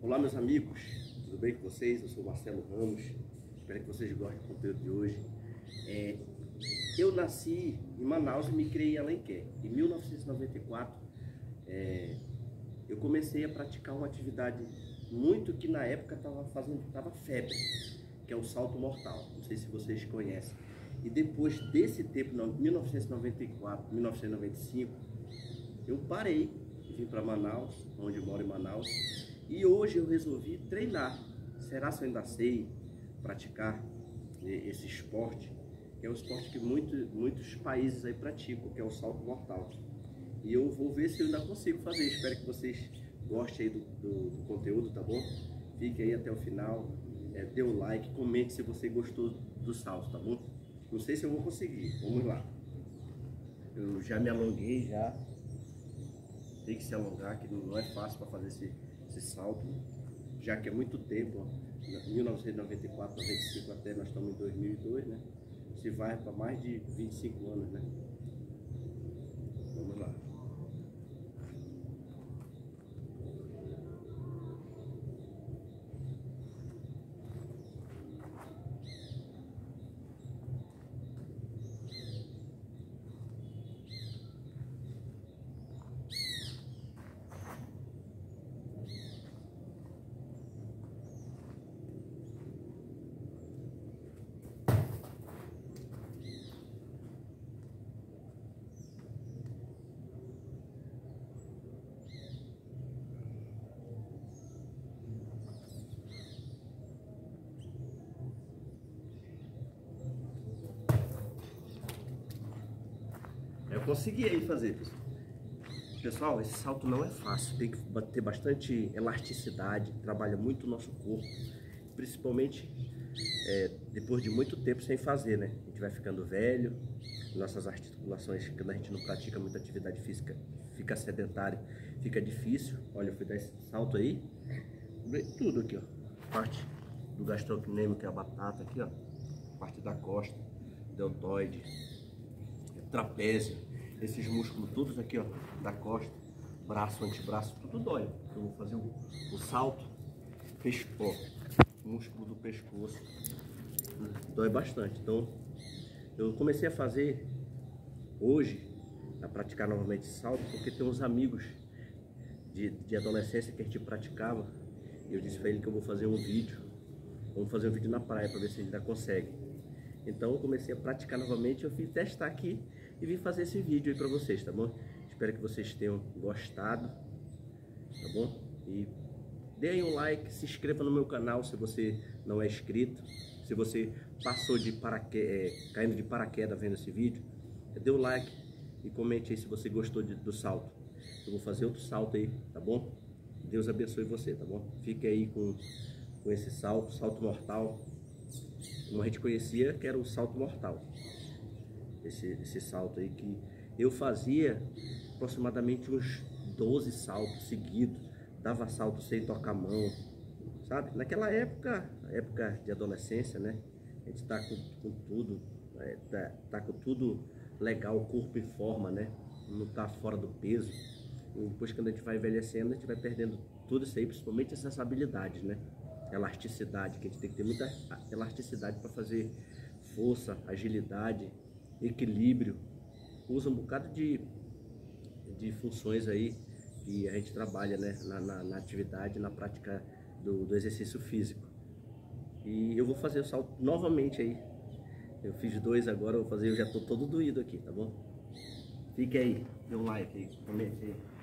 Olá, meus amigos, tudo bem com vocês? Eu sou o Marcelo Ramos, espero que vocês gostem do conteúdo de hoje. Eu nasci em Manaus e me criei em Alenquer. Em 1994, eu comecei a praticar uma atividade muito que na época estava febre, que é o salto mortal. Não sei se vocês conhecem. E depois desse tempo, em 1994, 1995, eu parei e vim para Manaus, onde eu moro em Manaus. E hoje eu resolvi treinar. Será que eu ainda sei praticar esse esporte? Que é um esporte que muitos países aí praticam, que é o salto mortal. E eu vou ver se eu ainda consigo fazer. Espero que vocês gostem aí do conteúdo, tá bom? Fique aí até o final, dê um like, comente se você gostou do salto, tá bom? Não sei se eu vou conseguir, vamos lá. Eu já me alonguei, já. Tem que se alongar, que não é fácil para fazer esse salto, já que é muito tempo, ó, 1994, 95 até nós estamos em 2002, né? Se vai para mais de 25 anos, né? Vamos lá. Eu consegui aí fazer, pessoal. Pessoal, esse salto não é fácil, tem que ter bastante elasticidade, trabalha muito o nosso corpo, principalmente depois de muito tempo sem fazer, né? A gente vai ficando velho, nossas articulações, quando a gente não pratica muita atividade física, fica sedentário, fica difícil. Olha, eu fui dar esse salto aí, tudo aqui, ó, parte do gastrocnêmio, que é a batata aqui, ó, parte da costa, deltoide, trapézio, esses músculos todos aqui, ó, da costa, braço, antebraço, tudo dói. Eu vou fazer o salto, músculo do pescoço, dói bastante. Então, eu comecei a fazer hoje, a praticar novamente esse salto, porque tem uns amigos de adolescência que a gente praticava, e eu disse para ele que eu vou fazer um vídeo, vamos fazer um vídeo na praia para ver se a gente ainda consegue. Então eu comecei a praticar novamente, eu vim testar aqui e vim fazer esse vídeo aí pra vocês, tá bom? Espero que vocês tenham gostado, tá bom? E deem um like, se inscreva no meu canal se você não é inscrito. Se você passou caindo de paraquedas vendo esse vídeo, dê um like e comente aí se você gostou do salto. Eu vou fazer outro salto aí, tá bom? Deus abençoe você, tá bom? Fique aí com esse salto mortal. Como a gente conhecia, que era o salto mortal. Esse salto aí que eu fazia aproximadamente uns 12 saltos seguidos. Dava salto sem tocar a mão, sabe? Naquela época de adolescência, né? A gente tá com tudo, tá com tudo legal, o corpo em forma, né? Não tá fora do peso. E depois, quando a gente vai envelhecendo, a gente vai perdendo tudo isso aí, principalmente essas habilidades, né? Elasticidade, que a gente tem que ter muita elasticidade para fazer força, agilidade, equilíbrio. Usa um bocado de funções aí que a gente trabalha, né, na atividade, na prática do exercício físico. E eu vou fazer o salto novamente aí. Eu fiz 2 agora, eu vou fazer, eu já tô todo doído aqui, tá bom? Fique aí, dê um like aí, comente aí.